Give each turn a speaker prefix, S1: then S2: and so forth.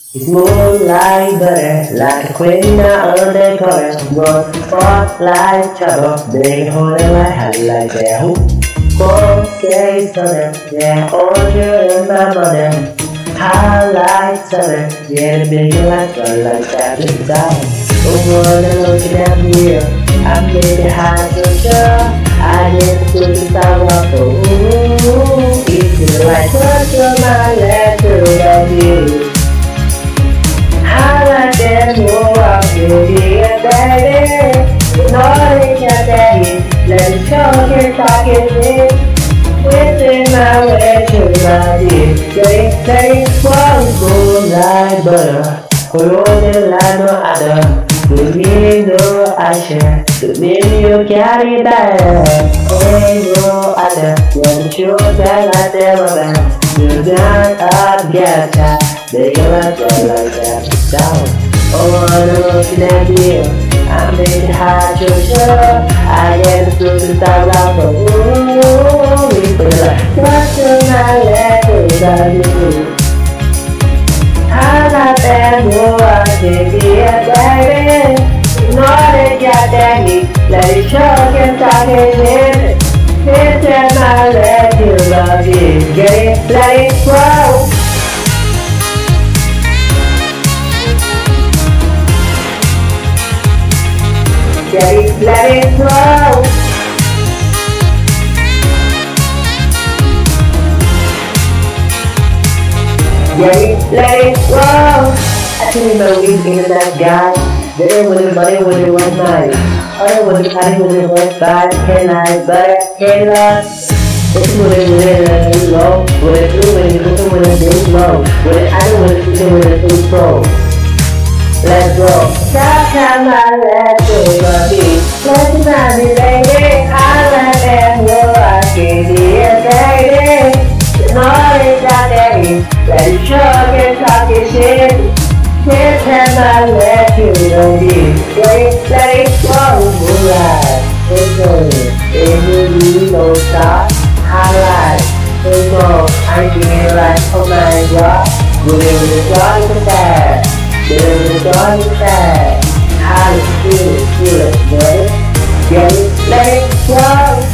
S1: It's moonlight butter, like a queen undercover. One spotlight trouble, they hold it like highlight their hoop. One say stunner, yeah, older than my mother. Highlight summer, yeah, the big lights are like that inside. Wanna looking at me, I'm getting high so sure. I get to the sound of the ooh. It's like touch on my left to love you. Highlight them, oh, I'm beauty and baby. Knowledge and daddy, let it show you talking me. Within my way to my dear, they one moonlight butter. Holding like no other. To me, no I share. To me, you carry that. Ain't no other. You're the truth that I never met. You got get that. They got that like that. Down. Oh, I'm looking at you. I'm making hard to show. I get to the top of the ooh. What's on my legs are you? I love them, oh, I take it, baby. Know they got that me, let it show, can talk it in. It's in my legs, you love it, get it, let it grow. Get it, let it grow. Let it go. I can remember we in that guy. There was a money when it was night. I was a party when it was bad. Can I butter? Can I? It's when it low. When it do when it do when it is low. When it I do when it do when it is low. Let's go. Stop time I let go of it. Let's not be lady. I let them go. I can't be a lady. Knowledge that there is, let it show and talk your shit. Can't have my let you know this. Let it go, moonlight. It's going, it will be no stop. Highlight, it's go, I'm feeling like, oh my god. With the dog in the bag. With the dog in the bag. How to feel it, get it, let it go.